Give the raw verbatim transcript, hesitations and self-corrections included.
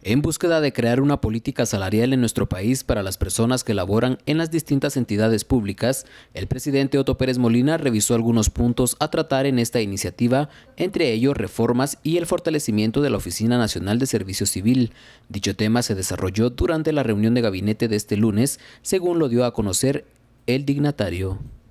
En búsqueda de crear una política salarial en nuestro país para las personas que laboran en las distintas entidades públicas, el presidente Otto Pérez Molina revisó algunos puntos a tratar en esta iniciativa, entre ellos reformas y el fortalecimiento de la Oficina Nacional de Servicio Civil. Dicho tema se desarrolló durante la reunión de gabinete de este lunes, según lo dio a conocer el dignatario.